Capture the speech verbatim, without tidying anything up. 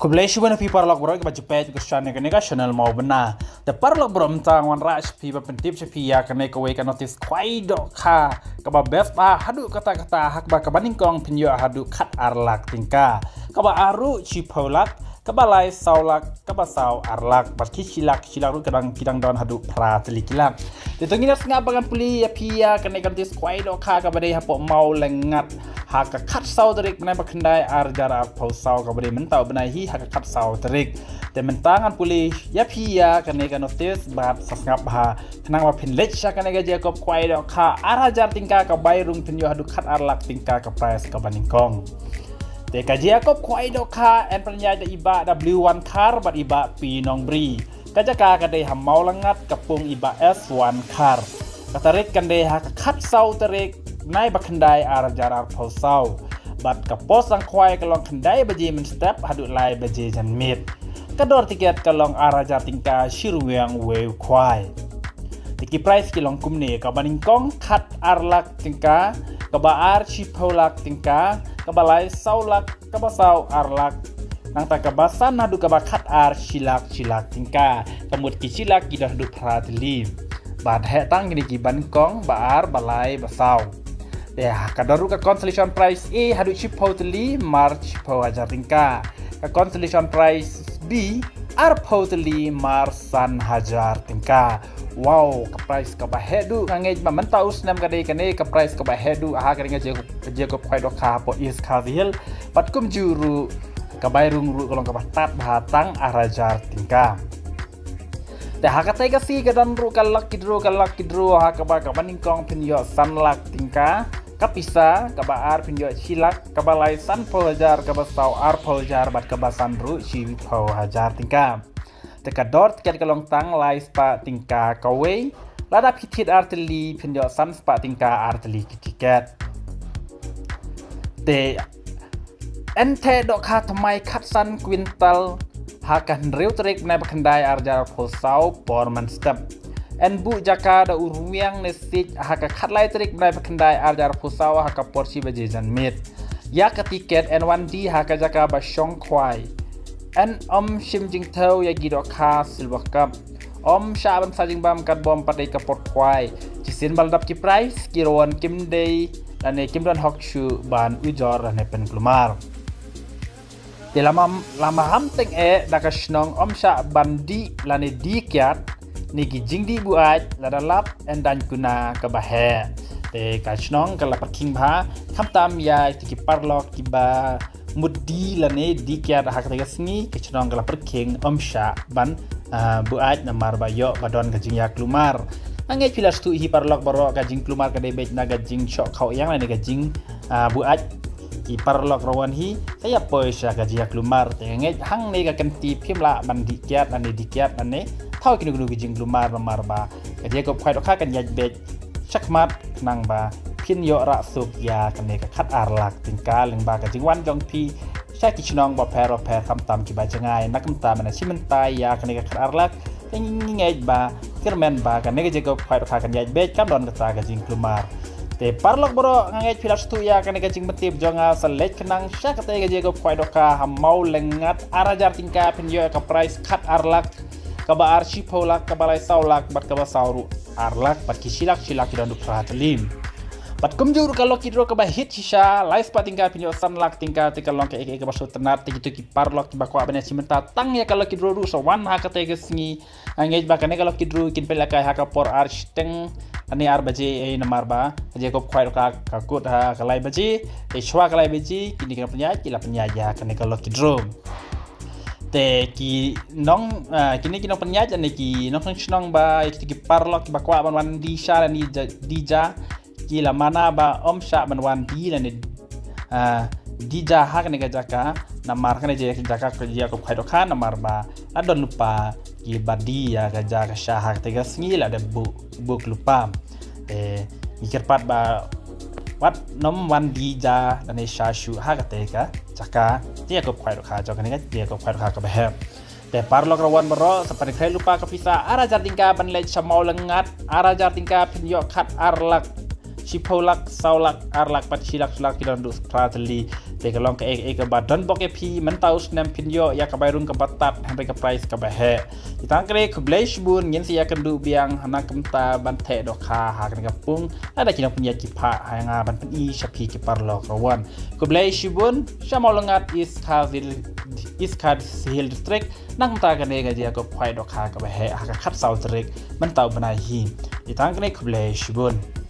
Kublai shubana pi parlok bro ke baca page ke channel kene ka channel mau benar. Te parlok bro mtang wan ras pi ba pentip pi ya kene ka we ka notice kwai do kha ka ba best ba hadu kata kata hak ba ka baning kong pinyo hadu khat arlak tingka. Ka ba aru chi polak ka ba lai saulak ka ba sau arlak ba ki silak silak ru kadang kidang don hadu pra teli kilak. Te tongina snga bagan puli ya pi ya kene ka notice kwai do kha ka ba dei hapo mau lengat hak khat sau terik menai ba kendai ar jara pau sau ka ba dei mentau benai hi hak kat sau terik te mentangan pulih ya pia kane ka notice bat sasngap ha tenang ba pin lech kane ga jacob kwai do kha arajar tingka ka bairung pinyo hadu khat arlak tingka ka price ka baningkong te ka jacob kwai do kha en penya da iba w one car bat iba pi nong bri ka jaka ka dei ha mau langat kapung iba s one car ka tarik kan dei ha khat sau terik nai ba khandai arajar ar phau sau bat ka pos ang kwai kalong kendai baji men step hadu lai baji jan mit kador tiket kalong araja tingka shiruang we kwai tiki price kilong kumne ka baningkong khat arlak tingka ka baar chipolak tingka ka balai saulak ka basau arlak nang ta ka basan hadu ka khat ar silak silak tingka kamut ki silak ki hadu pratli bat he tang ni ki baningkong baar balai basau ya kadaru ka consolation price A hadu chipo teli march po hajar tingka ka consolation price B ar po teli marsan hajar tingka wow ka price ka bahedu ngej ma mentaus nam ka dei kane ka price ka bahedu aha ka ngej je ko khoi do kha po is khavil pat kum juru ka bairung ru kolong ka batat batang arajar tingka te hakatai ka si ka dan ru ka lak kidro ka lak kidro ha ka ba ka baningkong pinyo sanlak tingka kapisa kabaar pinjo silak kabalai san poljar kabasau ar poljar bat kabasan ru si pau hajar tingka teka dort ket kalong tang lai spa tingka kawe lada pitit arteli pinjo san spa tingka arteli tiket te ente dok kha thamai khat san kwintal hakan reu trek nai bakhandai arjar phosau porman step en bu jaka da uruang nesik haka khatlai trik bnai pakandai arjar pusawa haka porsi baje jan mit ya ka tiket en one d haka jaka ba shong khwai en om shim jing thau ya gido kha silver cup om sha ban sa jing bam kat bom padai ka pot khwai chisin baldap ki price kiron kim dei ane kim don hok chu ban ujor ane pen klumar de lama lama ham teng e da ka shnong om sha bandi lane dikyat niki jingdi buat ladalap endan kuna kebahe te kachnong kala parking bha khamtam ya tiki parlok kiba mudi lane dikyar hak tegasni kachnong kala parking omsha ban buat namar bayo badon gajing ya klumar ange pilas tu hi parlok baro gajing klumar kade bet na gajing shok khau yang lane gajing buat ki parlok rawan hi saya poisha gajing ya klumar te nge hang ne ga kanti phimla ban dikyat ane dikyat ane thau kinu kinu gijing lumar lamar ba kaje ko khwai do kha kan yaj bet chakmat nang ba phin yo ra suk ya kan ne ka khat arlak tingka leng ba ka jing wan jong pi sha ki chnong ba phero pher kam tam ki ba jangai nakam ta mana simen tai ya kan ne ka khat arlak ngej ba kermen ba kan ne kaje ko khwai do kha kan yaj bet kam don ka ta ka jing lumar te parlok bro ngej pilas tu ya kan ne ka jing betip jonga selek kenang sha ka te kaje ko khwai do kha hamau lengat arajar tingka phin yo ka price khat arlak kaba archi polak kabalai saulak bat kaba sauru arlak bat kisilak silak kidandu pratelim bat kumjur kalau kidro kaba hit shisha lai spa tingka pinyo sanlak tingka tika long ke eke kaba so tenat tigitu ki parlok ki bakwa bene simenta tang ya kalau kidro ru so wan ha kate gesngi angej bakane kalau kidro kin pelakai ha ka por arch teng ani ar baje e namar ba je ko khwai ka kakut ha kalai baje e shwa kalai baje kini kana punya kila punya ya kane kalau kidro te ki nong kini ki nong penyaj ane ki nong nong ba ki parlok ki bakwa ban wan di sha ni dija ki la mana ba om sha ban wan di ne dija hak ne ga jaka namar kan je ki jaka ko dia ko khaido khan namar ba adon lupa ki badi ya ga jaka sha hak te ga sngi la de bu bu lupa e ki kerpat ba wat nom wan dija ane sha shu hak te ga jaka dia ko khwai kha jo kan dia ko khwai kha ka bah te parlok rawan bro seperti krai lupa ka pisa arajar tingka ban le chamau lengat arajar tingka pinyo khat arlak Chipolak Saulak Arlak Pachilak Sulak Kidan Dus Prateli te kalong ke e ke badan bok epi mentaus nem pinyo ya ka bayrun ke batat sampai ke price ke bahe itang kre ke blash bun ngin si ya kendu biang hana kemta bante dokha ha kan kapung ada kina punya kipa ha nga ban pen i shapi ki parlo kawan ke blash bun syamol lengat is khazil is khad hill district nang ta kan e ga dia ko phai dokha ke bahe ha ka khat sau district mentau banai hi itang kre ke blash bun